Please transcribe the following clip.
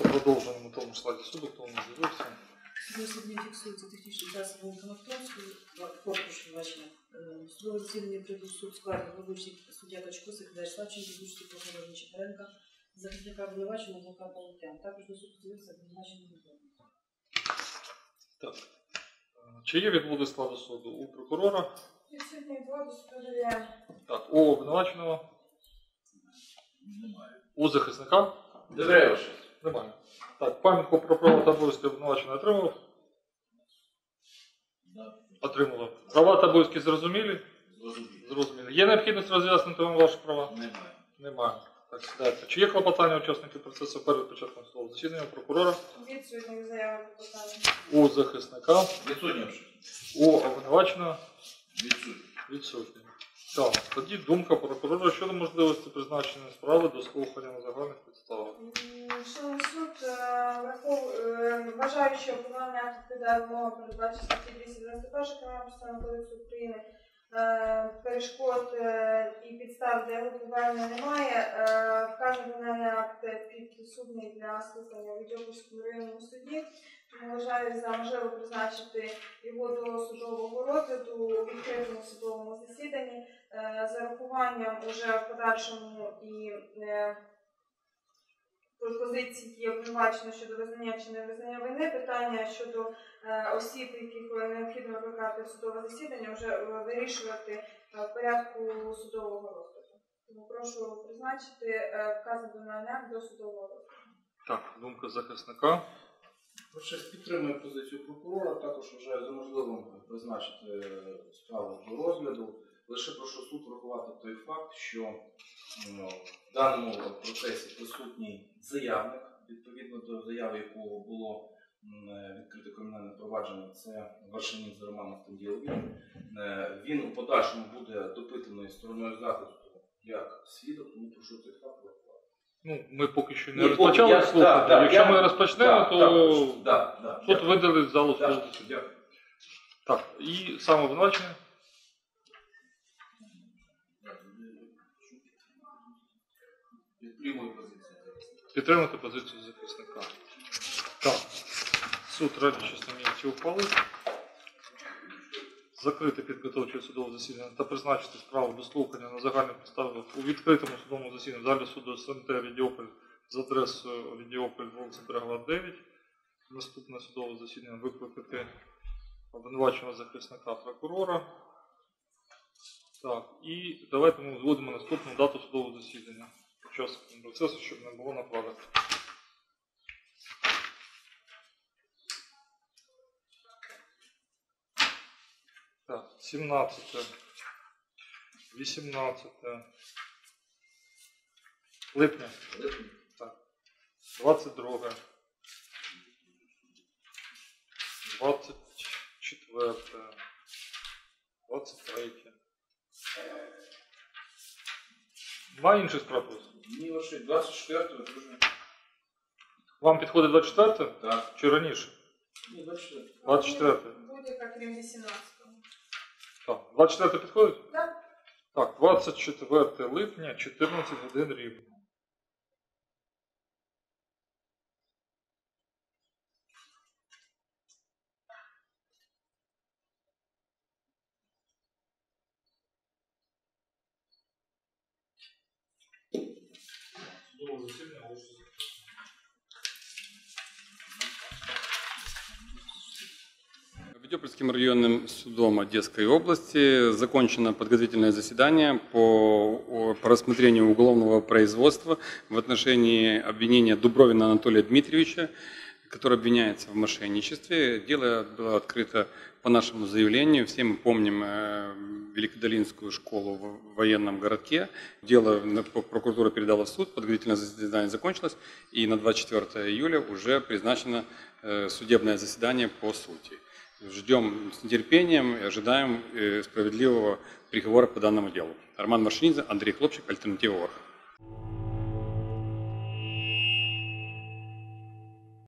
продовжуємо тому ж складі суду, хто не з'явився. Сьогодні фіксується технічним засобом автоматичного корпусу бачення. Судове засідання прийде суд складі головуючий суддя Качко, секретар Славченко, виборчий прокурор Нечипоренка, захисника обвинуваченого адвоката Лук'ян. Також до суду з'явився обвинувачений відомий. Так. Чи є відводи складу суду у прокурора? Відсутні відводи, суд довіряє. Так, у обвинуваченого? Немає. У захисника? Довіряю. Немає. Так, пам'ятку про права та обов'язки обвинувачений отримав? Отримали. Права та обов'язки зрозумілі? Зрозумілі. Є необхідність роз'яснити вам ваші права? Немає. Немає. Так, сідайте. Чи є клопотання учасників процесу перед початком судового засідання у прокурора? Відсутні заяви клопотання. У захисника? Відсутні. У обвинуваченого? Відсутні. Відсутні. Так, тоді думка прокурора щодо можливості призначення справи до слухання на загальних підставах. Шановний суд, вважаю, що обвинувальний акт відповідає вимогам передбачення статті 291 Кримінально-процесуального кодексу України. Перешкод і підстав для його обвинувального немає. Вказаний обвинувальний акт підсудний для слухання у Відьопольському районному суді. Тому вважаю за можливо призначити його до судового розгляду у відкритому судовому засіданні з урахуванням уже в подальшому і пропозиції обвинувачено щодо визнання чи невизнання вини. Питання щодо осіб, яких необхідно викликати в судове засідання, вже вирішувати в порядку судового розгляду. Тому прошу призначити вказаний обвинувальний акт до судового розгляду. Так, думка захисника. Щось підтримує позицію прокурора, також вважаю за можливим призначити справу до розгляду. Лише прошу суд врахувати той факт, що в даному процесі присутній заявник, відповідно до заяви якого було відкрите кримінальне провадження, це Варшанін Роман Автанділович. Він у подальшому буде допитаний стороною захисту як свідок, тому прошу цей факт врахувати. Ну, ми поки що не розпочали слухати. Якщо ми розпочнемо, то суд видалить залу суду. Так, і саме обвинувачення? Підтримати позицію захисника. Так, суд радячи самі ухвалити. Закрити підготовче судове засідання та призначити справу до слухання на загальних підставах у відкритому судовому засіданні в залі суду СМТ Відьополь з адресою Відьополь, вулиця Берегова, 9. Наступне судове засідання викликати обвинуваченого захисника прокурора. Так, і давайте ми узгодимо наступну дату судового засідання. Час процесу, щоб не було накладок. Так, 17, 18 липня. Так. 22, 24, 23. Два інших справ. Ні, лише 24-го дуже. Вам підходить 24? Так. Чи раніше? Ні, 24. 24. Будь-яка, крім 18-го. Так, 24 підходить? Так. Так, 24 липня, 14 годин рівно. Судовое засідання оголошується. Відьопольским районным судом Одесской области закончено подготовительное заседание по рассмотрению уголовного производства в отношении обвинения Дубровина Анатолия Дмитриевича, который обвиняется в мошенничестве. Дело было открыто по нашему заявлению. Все мы помним Великодолинскую школу в военном городке. Дело прокуратура передала в суд, подготовительное заседание закончилось, и на 24 июля уже призначено судебное заседание по сути. Ждем с нетерпением и ожидаем справедливого приговора по данному делу. Роман Маршинидзе, Андрей Хлопчик, Альтернатива ОРГ.